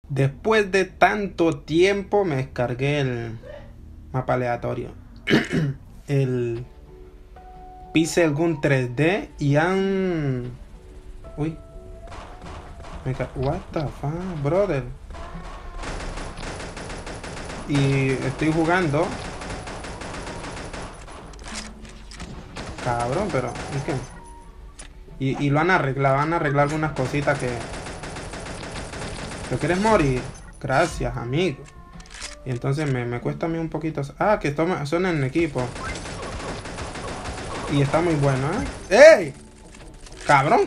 Después de tanto tiempo me descargué el mapa aleatorio. El Pixel Gun 3D y han... Uy. What the fuck, brother. Y estoy jugando. Cabrón, pero... ¿y qué? Y lo han arreglado algunas cositas que... ¿Te quieres morir? Gracias, amigo. Y entonces me cuesta a mí un poquito... Ah, que son en equipo. Y está muy bueno, ¿eh? ¡Ey! ¡Cabrón!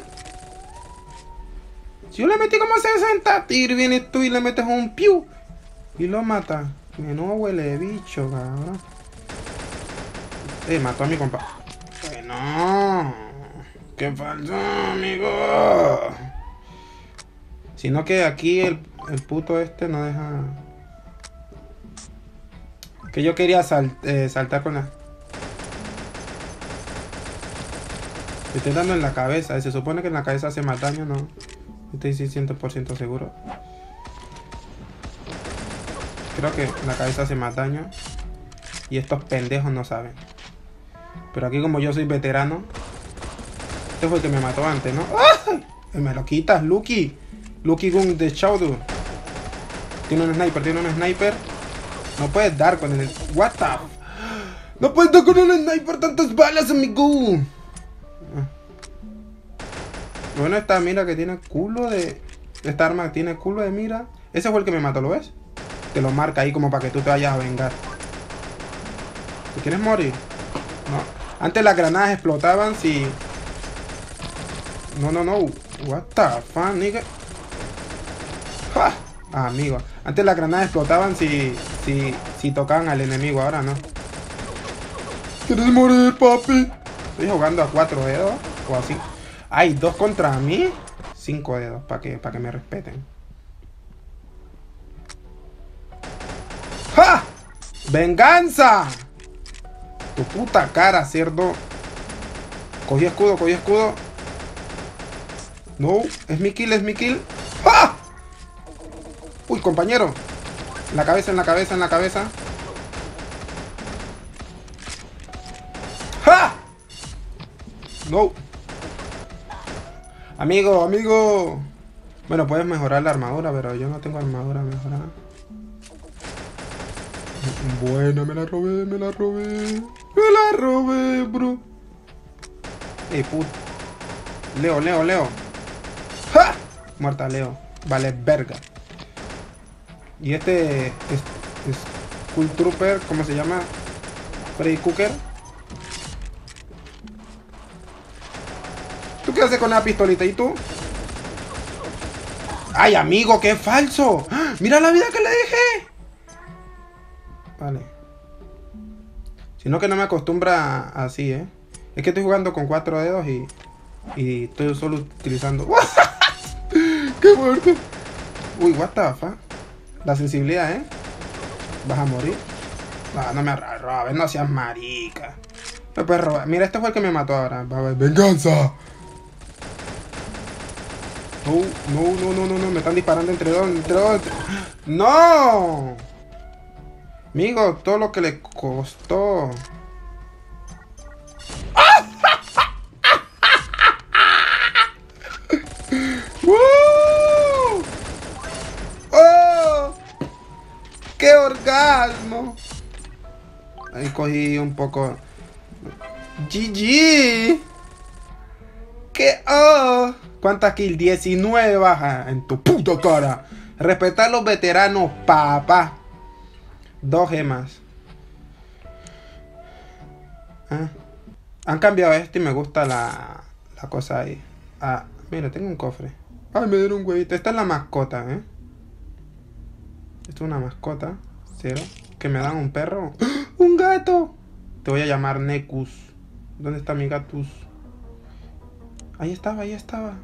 Si yo le metí como 60 tiros, vienes tú y le metes un piu. Y lo mata. Menudo huele de bicho, cabrón. Mató a mi compa. No. ¡Qué falso, amigo! Sino que aquí el puto este no deja... Que yo quería saltar con la... Le estoy dando en la cabeza. Se supone que en la cabeza hace más daño, ¿no? Estoy 100% seguro. Creo que en la cabeza hace más daño. Y estos pendejos no saben. Pero aquí como yo soy veterano... Este fue el que me mató antes, ¿no? ¡Ay! Me lo quitas, Lucky. Lucky Gun de Shadow. Tiene un sniper. No puedes dar con el... What the... No puedes dar con el sniper tantas balas, amigo. Bueno, esta mira que tiene culo de... Esta arma tiene culo de mira. Ese fue el que me mató, ¿lo ves? Te lo marca ahí como para que tú te vayas a vengar. ¿Te quieres morir? No. Antes las granadas explotaban si... No. What the fuck, nigga. ¡Ja! Ah, amigo. Antes las granadas explotaban si tocaban al enemigo. Ahora no. ¿Quieres morir, papi? Estoy jugando a 4 dedos. O así. Hay 2 contra mí. 5 dedos. Para que me respeten. ¡Ja! ¡Venganza! Tu puta cara, cerdo. Cogí escudo. No, es mi kill. ¡Ah! Uy, compañero. En la cabeza. ¡Ja! No. Amigo. Bueno, puedes mejorar la armadura, pero yo no tengo armadura mejorada. Bueno, me la robé, bro. Ey, puto. Leo. ¡Ja! Muerta Leo. Vale, verga. Y este es Skull Trooper, ¿cómo se llama? Freddy Cooker. ¿Tú qué haces con la pistolita? ¿Y tú? ¡Ay, amigo! ¡Qué falso! ¡Ah! ¡Mira la vida que le dejé! Vale. Sino que no me acostumbra así, ¿eh? Es que estoy jugando con 4 dedos y estoy solo utilizando... ¡Qué muerte! Uy, what the fuck. La sensibilidad, ¿eh? Vas a morir. No me robes, no seas marica. Me puedes robar. Mira, este fue el que me mató ahora. Va a haber venganza. No. Me están disparando entre dos. ¡No! Amigo, todo lo que le costó. ¡Woo! ¡Oh! ¡Qué orgasmo! Ahí cogí un poco. GG. ¿Qué? ¡Oh! ¿Cuántas kills? 19 bajas en tu puta cara. Respetar a los veteranos, papá. 2 gemas. ¿Ah? Han cambiado esto y me gusta la cosa ahí. Ah, mira, tengo un cofre. Ay, me dieron un huevito. Esta es la mascota, ¿eh? Esto es una mascota. 0. Que me dan un perro. ¡Ah! ¡Un gato! Te voy a llamar Necus. ¿Dónde está mi gatus? Ahí estaba.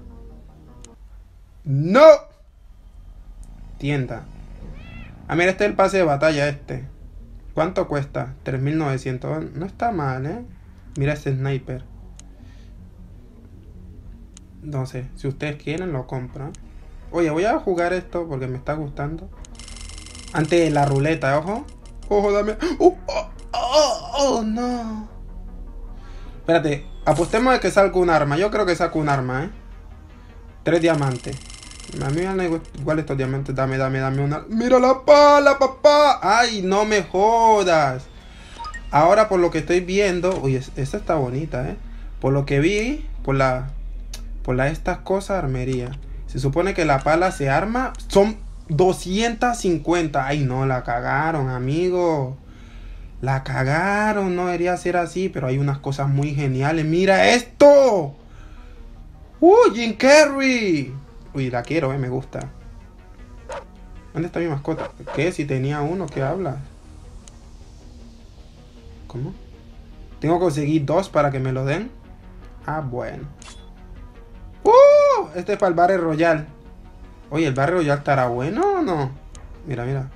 ¡No! Tienda. Ah, mira, este es el pase de batalla este. ¿Cuánto cuesta? 3.900. No está mal, ¿eh? Mira este sniper. No sé, si ustedes quieren lo compran. Oye, voy a jugar esto porque me está gustando. Antes de la ruleta, ojo. Ojo, dame. Oh, no. Espérate, apostemos de que salga un arma. Yo creo que saco un arma, 3 diamantes. A mí me dan igual estos diamantes. Dame una. ¡Mira la pala, papá! ¡Ay, no me jodas! Ahora por lo que estoy viendo. Oye, esta está bonita, Por lo que vi, por estas cosas, armería. Se supone que la pala se arma. Son 250. Ay, no, la cagaron, amigo. La cagaron, no debería ser así. Pero hay unas cosas muy geniales. ¡Mira esto! Jim Carrey. Uy, la quiero, me gusta. ¿Dónde está mi mascota? ¿Qué? Si tenía uno, ¿qué hablas? ¿Cómo? ¿Tengo que conseguir 2 para que me lo den? Ah, bueno. Este es para el Battle Royale. Oye, ¿el Battle Royale estará bueno o no? Mira, mira.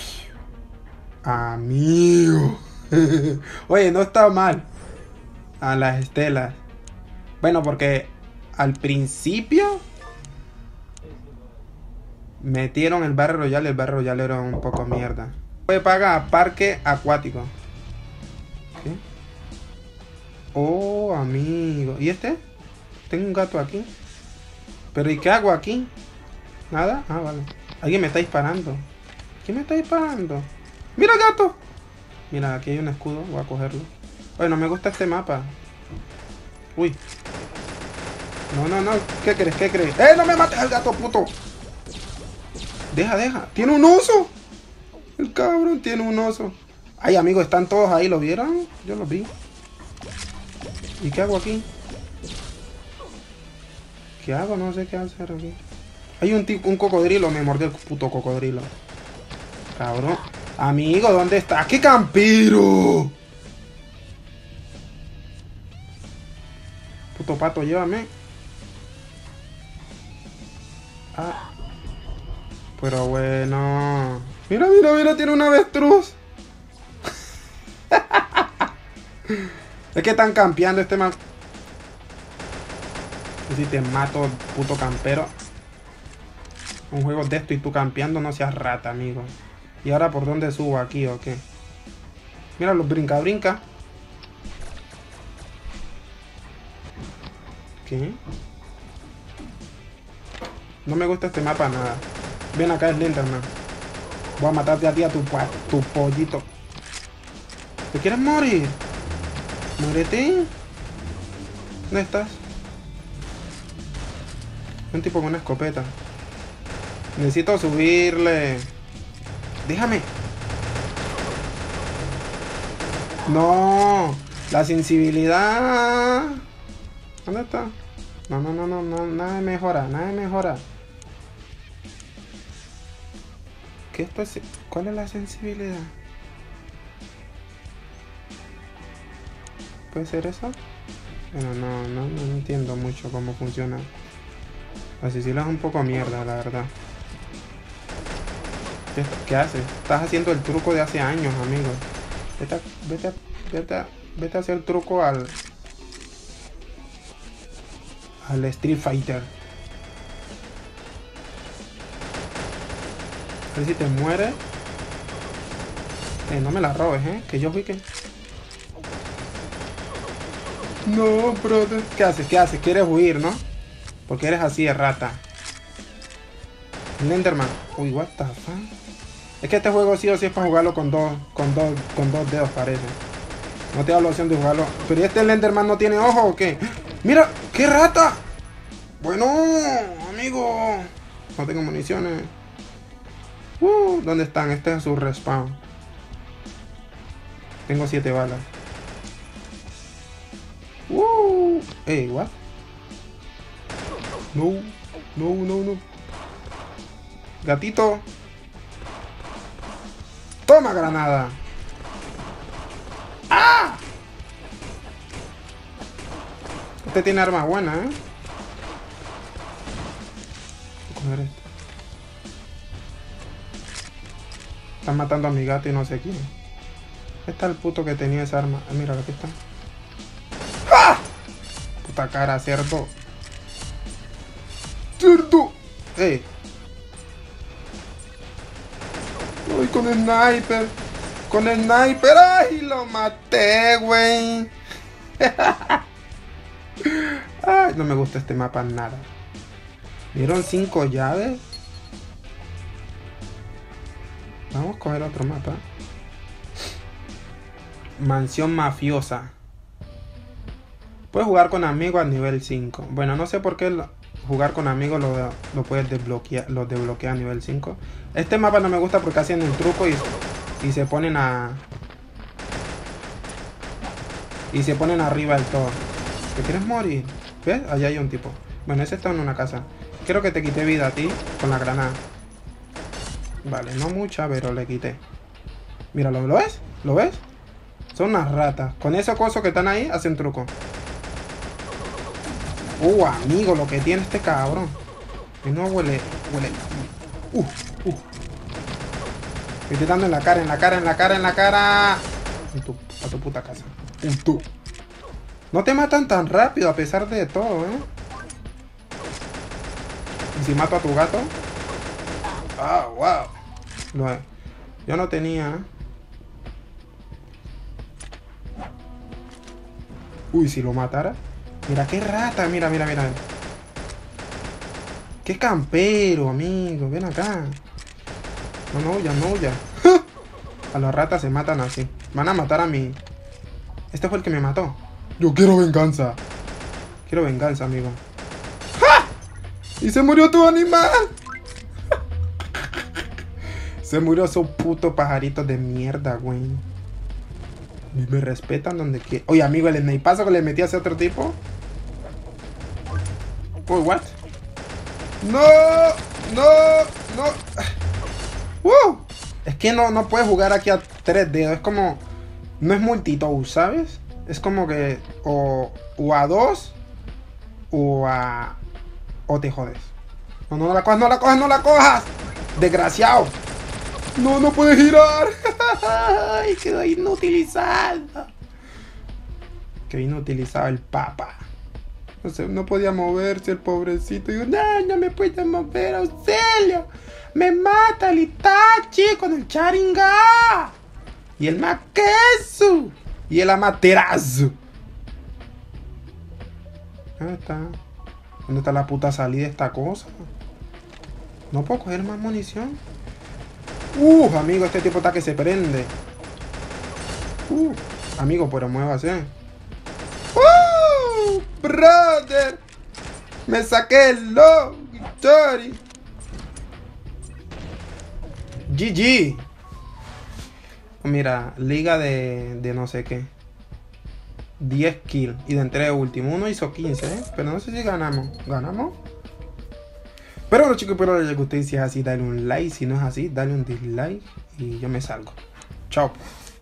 Amigo. Oye, no está mal. A las estelas. Bueno, porque al principio metieron el Battle Royale. El Battle Royale era un poco mierda. Puede pagar parque acuático. ¿Qué? Oh, amigo. ¿Y este? Tengo un gato aquí. ¿Pero y qué hago aquí? ¿Nada? Ah, vale. Alguien me está disparando. ¿Quién me está disparando? ¡Mira el gato! Mira, aquí hay un escudo. Voy a cogerlo. Oye, no me gusta este mapa. Uy. No. ¿Qué crees? ¿Qué crees? ¡No me mates al gato, puto! Deja. ¡Tiene un oso! El cabrón tiene un oso. Ay, amigos, están todos ahí. ¿Lo vieron? Yo los vi. ¿Y qué hago aquí? ¿Qué hago? No sé qué hacer aquí. Hay un cocodrilo. Me mordió el puto cocodrilo. Cabrón. Amigo, ¿dónde estás? ¡Qué campero! Puto pato, llévame. Ah. Pero bueno. Mira, tiene un avestruz. Es que están campeando este man. Si te mato, puto campero. Un juego de esto y tú campeando, no seas rata, amigo. ¿Y ahora por dónde subo? ¿Aquí o qué? Mira, los brinca. ¿Qué? No me gusta este mapa nada. Ven acá, Slenderman. Voy a matarte a ti, a tu pollito. ¿Te quieres morir? Muérete. ¿Dónde estás? Un tipo con una escopeta. Necesito subirle. Déjame. No. La sensibilidad. ¿Dónde está? No. Nada de mejora. ¿Qué es? ¿Cuál es la sensibilidad? ¿Puede ser eso? Bueno, no entiendo mucho cómo funciona. La sensibilidad es un poco mierda, la verdad. ¿Qué haces? Estás haciendo el truco de hace años, amigo. Vete a hacer el truco al Street Fighter. A ver si te mueres. No me la robes, que yo fui que... No, brother. ¿Qué haces? ¿Quieres huir, no? Porque eres así de rata. Slenderman. Uy, what the fuck. Es que este juego sí o sí es para jugarlo con dos dedos, parece. No te da la opción de jugarlo. Pero ¿y este Slenderman no tiene ojo o qué? ¡Mira! ¡Qué rata! Bueno, amigo. No tengo municiones. ¿Dónde están? Este es su respawn. Tengo 7 balas. What? No. Gatito. Toma granada. ¡Ah! Este tiene armas buenas, Voy a coger esto. Están matando a mi gato y no sé quién. Está el puto que tenía esa arma. Mira, aquí está. ¡Ah! Puta cara, cerdo. ¡Cerdo! Uy, con sniper. Con sniper. ¡Ay! Lo maté, güey. Ay, no me gusta este mapa nada. ¿Vieron 5 llaves? Vamos a coger otro mapa. Mansión mafiosa. Puedes jugar con amigos a nivel 5. Bueno, no sé por qué jugar con amigos lo puedes desbloquear. Lo desbloquea a nivel 5. Este mapa no me gusta porque hacen un truco y se ponen a... Y se ponen arriba del todo. ¿Te quieres morir? ¿Ves? Allá hay un tipo. Bueno, ese está en una casa. Creo que te quité vida a ti con la granada. Vale, no mucha, pero le quité. Mira, ¿lo ves? ¿Lo ves? Son unas ratas. Con esos cosos que están ahí, hacen truco. Amigo, lo que tiene este cabrón. Que no huele. Me estoy dando en la cara, en la cara, en la cara, en la cara. A tu puta casa. No te matan tan rápido a pesar de todo, ¿eh? ¿Y si mato a tu gato? Ah, wow. Yo no tenía. Uy, si lo matara. Mira qué rata, mira. Qué campero, amigo. Ven acá. No huya. A las ratas se matan así. Van a matar a mí. Este fue el que me mató. Yo quiero venganza. Quiero venganza, amigo. ¡Ja! Y se murió tu animal. Se murió esos putos pajaritos de mierda, güey. Y me respetan donde quiera. Oye, amigo, el snipazo que le metí a ese otro tipo. Uy, what? No. Es que no puedes jugar aquí a 3 dedos. Es como... No es multitool, ¿sabes? Es como que... O a 2. O te jodes. No la cojas. Desgraciado. No puedes girar. Ay, quedó inutilizado. Quedó inutilizado el papa. No podía moverse el pobrecito. Digo, no me puede mover, auxilio. Me mata el Itachi con el Sharingan. Y el Makesu. Y el Amaterasu. ¿Dónde está? ¿Dónde está la puta salida de esta cosa? No puedo coger más munición. Amigo, este tipo está que se prende. Amigo, pero muévase. Brother. Me saqué el low. Victory. GG. Mira, liga de no sé qué. 10 kills. Y de entre último. Uno hizo 15, ¿eh? Pero no sé si ganamos. ¿Ganamos? Pero bueno, chicos, espero que les guste. Si es así, dale un like. Si no es así, dale un dislike. Y yo me salgo. Chao.